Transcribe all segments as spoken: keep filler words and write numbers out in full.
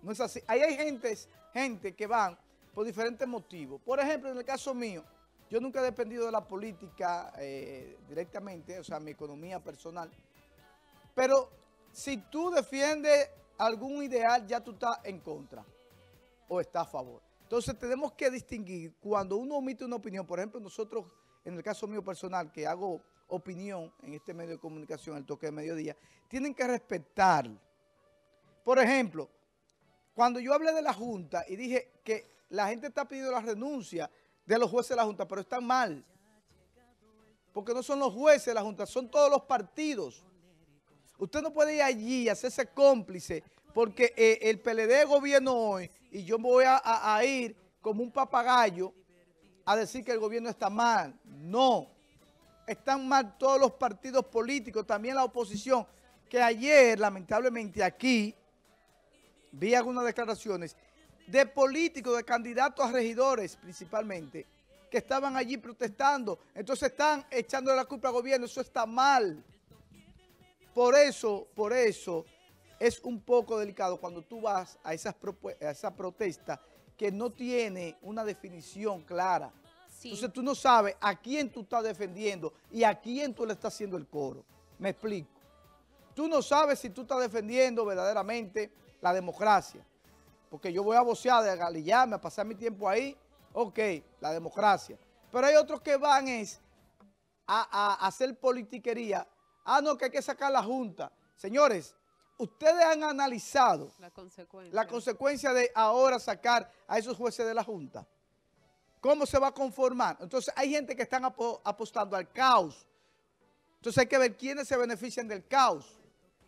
No es así. Ahí hay gente, gente que van por diferentes motivos. Por ejemplo, en el caso mío, yo nunca he dependido de la política eh, directamente, o sea, mi economía personal. Pero si tú defiendes algún ideal, ya tú estás en contra o estás a favor. Entonces tenemos que distinguir cuando uno omite una opinión. Por ejemplo, nosotros, en el caso mío personal, que hago opinión en este medio de comunicación, el toque de mediodía, tienen que respetar. Por ejemplo, cuando yo hablé de la Junta y dije que la gente está pidiendo la renuncia de los jueces de la Junta, pero están mal. Porque no son los jueces de la Junta, son todos los partidos. Usted no puede ir allí y hacerse cómplice porque eh, el P L D gobierno hoy y yo me voy a, a, a ir como un papagayo a decir que el gobierno está mal. No, están mal todos los partidos políticos, también la oposición, que ayer lamentablemente aquí vi algunas declaraciones de políticos, de candidatos a regidores principalmente, que estaban allí protestando. Entonces están echando la culpa al gobierno, eso está mal. Por eso, por eso es un poco delicado cuando tú vas a esas a esa protesta que no tiene una definición clara. Sí. Entonces tú no sabes a quién tú estás defendiendo y a quién tú le estás haciendo el coro. Me explico. Tú no sabes si tú estás defendiendo verdaderamente la democracia. Porque yo voy a vocear, a galillarme, a pasar mi tiempo ahí. Ok, la democracia. Pero hay otros que van es a, a hacer politiquería. Ah, no, que hay que sacar la Junta. Señores, ustedes han analizado la consecuencia. la consecuencia de ahora sacar a esos jueces de la Junta. ¿Cómo se va a conformar? Entonces hay gente que están ap apostando al caos. Entonces hay que ver quiénes se benefician del caos.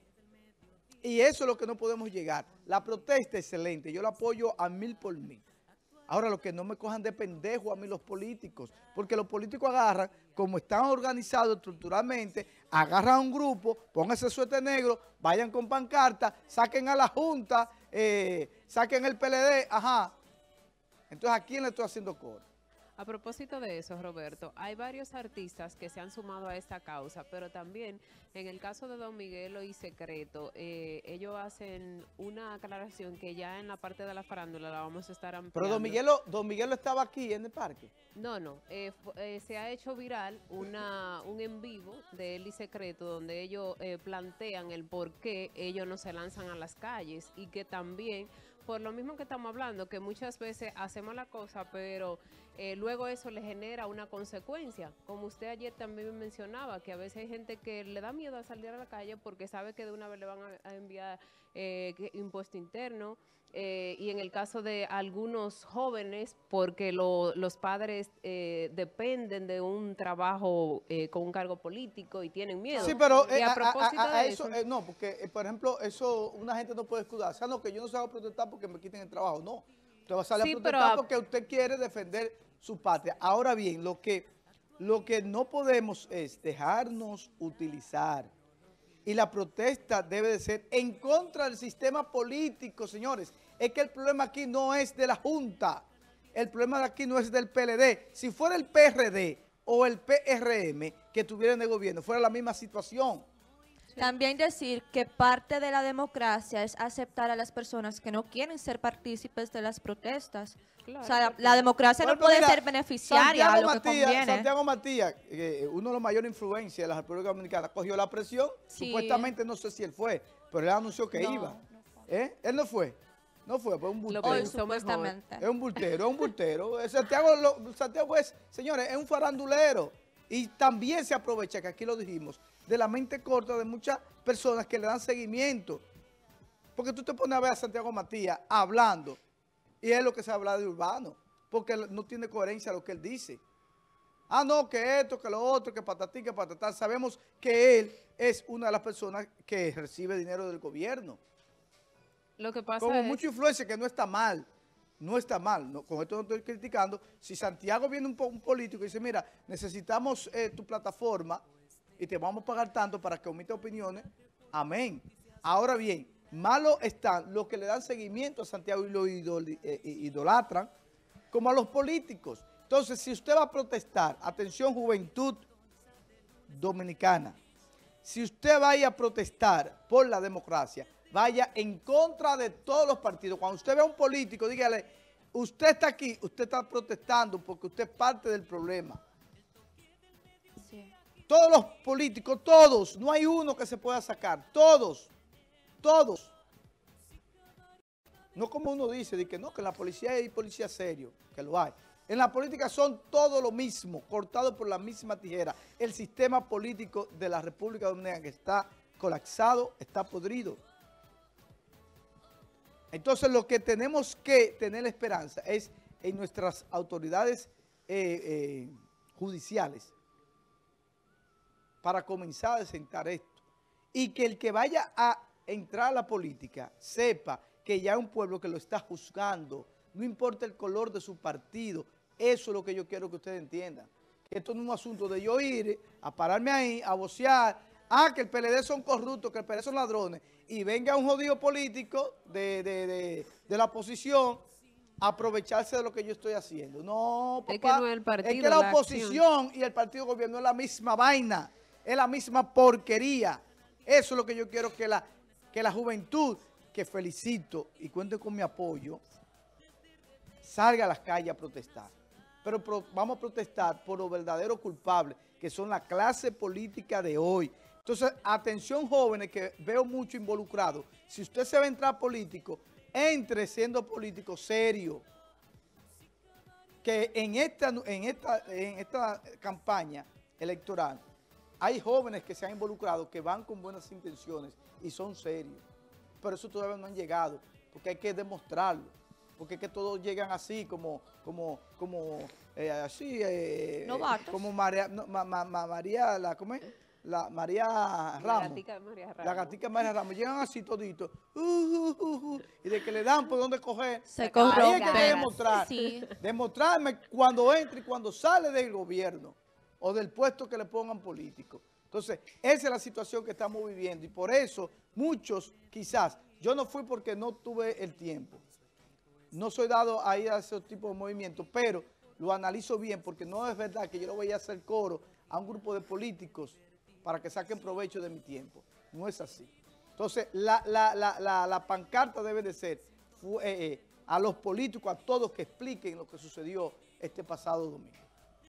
Y eso es lo que no podemos llegar. La protesta es excelente. Yo la apoyo a mil por mil. Ahora, lo que no me cojan de pendejo a mí los políticos, porque los políticos agarran, como están organizados estructuralmente, agarran a un grupo, pónganse suéter negro, vayan con pancarta, saquen a la Junta, eh, saquen el P L D, ajá. Entonces, ¿a quién le estoy haciendo coro? A propósito de eso, Roberto, hay varios artistas que se han sumado a esta causa, pero también en el caso de Don Miguelo y Secreto, eh, ellos hacen una aclaración que ya en la parte de la farándula la vamos a estar ampliando. Pero Don Miguelo, Don Miguelo estaba aquí en el parque. No, no, eh, eh, se ha hecho viral una, un en vivo de él y Secreto donde ellos eh, plantean el por qué ellos no se lanzan a las calles y que también, por lo mismo que estamos hablando, que muchas veces hacemos la cosa, pero eh, luego eso le genera una consecuencia. Como usted ayer también mencionaba, que a veces hay gente que le da miedo a salir a la calle porque sabe que de una vez le van a, a enviar eh, impuesto interno, eh, y en el caso de algunos jóvenes, porque lo, los padres eh, dependen de un trabajo eh, con un cargo político y tienen miedo. Sí, pero y eh, a, a, propósito a, a de eso, eso, eh, no, porque eh, por ejemplo, eso una gente no puede escudar. O sea, no, que yo no salgo a protestar porque me quiten el trabajo, no. Usted va a salir sí, a protestar a, porque usted quiere defender su patria. Ahora bien, lo que, lo que no podemos es dejarnos utilizar. Y la protesta debe de ser en contra del sistema político, señores. Es que el problema aquí no es de la Junta. El problema de aquí no es del P L D. Si fuera el P R D o el P R M que estuvieran en el gobierno, fuera la misma situación. También decir que parte de la democracia es aceptar a las personas que no quieren ser partícipes de las protestas. Claro, o sea, la, la democracia bueno, no puede mira, ser beneficiaria Santiago a lo Matías, que conviene. Santiago Matías, eh, uno de los mayores influencias de la República Dominicana, cogió la presión. Sí. Supuestamente, no sé si él fue, pero él anunció que no, iba. No ¿Eh? Él no fue. No fue, fue un bultero. Hoy, supuestamente. Es un bultero, es un bultero. Santiago, lo, Santiago es, señores, es un farandulero. Y también se aprovecha, que aquí lo dijimos, de la mente corta de muchas personas que le dan seguimiento. Porque tú te pones a ver a Santiago Matías hablando y es lo que se habla de Urbano, porque no tiene coherencia lo que él dice. Ah, no, que esto, que lo otro, que patatí, que patatá. Sabemos que él es una de las personas que recibe dinero del gobierno. Lo que pasa Como es... mucha influencia, que no está mal. No está mal, no, con esto no estoy criticando. Si Santiago viene un, un político y dice, mira, necesitamos eh, tu plataforma y te vamos a pagar tanto para que omita opiniones, amén. Ahora bien, malo están los que le dan seguimiento a Santiago y lo idol, eh, idolatran, como a los políticos. Entonces, si usted va a protestar, atención juventud dominicana, si usted va a ir a protestar por la democracia, vaya en contra de todos los partidos. Cuando usted ve a un político, dígale, usted está aquí, usted está protestando porque usted es parte del problema. Sí. Todos los políticos, todos, no hay uno que se pueda sacar, todos, todos. No como uno dice, de que no, que en la policía hay policía serio, que lo hay. En la política son todo lo mismo, cortado por la misma tijera. El sistema político de la República Dominicana que está colapsado, está podrido. Entonces lo que tenemos que tener esperanza es en nuestras autoridades eh, eh, judiciales para comenzar a desentar esto. Y que el que vaya a entrar a la política sepa que ya hay un pueblo que lo está juzgando, no importa el color de su partido. Eso es lo que yo quiero que ustedes entiendan. Que esto no es un asunto de yo ir a pararme ahí, a vocear, ah, que el P L D son corruptos, que el P L D son ladrones, y venga un jodido político de, de, de, de la oposición a aprovecharse de lo que yo estoy haciendo. No, papá, es que, no es, el partido, es que la, la oposición acción. y el partido de gobierno es la misma vaina, es la misma porquería. Eso es lo que yo quiero que la, que la juventud, que felicito y cuente con mi apoyo, salga a las calles a protestar. Pero pro, vamos a protestar por los verdaderos culpables, que son la clase política de hoy. Entonces, atención jóvenes que veo mucho involucrados. Si usted se va a entrar político, entre siendo político serio. Que en esta, en esta, en esta campaña electoral hay jóvenes que se han involucrado, que van con buenas intenciones y son serios. Pero eso todavía no han llegado, porque hay que demostrarlo. Porque es que todos llegan así, como, como, como, eh, así, eh, Novatos. como María, no, ma, ma, ma, María, la, ¿cómo es? La María Ramos. La gatica de María Ramos. La gatica de María Ramos. Llegan así toditos, uh, uh, uh, uh, y de que le dan por dónde coger. Se Ahí corrompen. hay que demostrar. Sí. Demostrarme cuando entra y cuando sale del gobierno o del puesto que le pongan político. Entonces, esa es la situación que estamos viviendo y por eso muchos, quizás, yo no fui porque no tuve el tiempo. No soy dado a ir a ese tipo de movimientos, pero lo analizo bien porque no es verdad que yo le voy a hacer coro a un grupo de políticos para que saquen provecho de mi tiempo. No es así. Entonces, la, la, la, la, la pancarta debe de ser eh, eh, a los políticos, a todos que expliquen lo que sucedió este pasado domingo.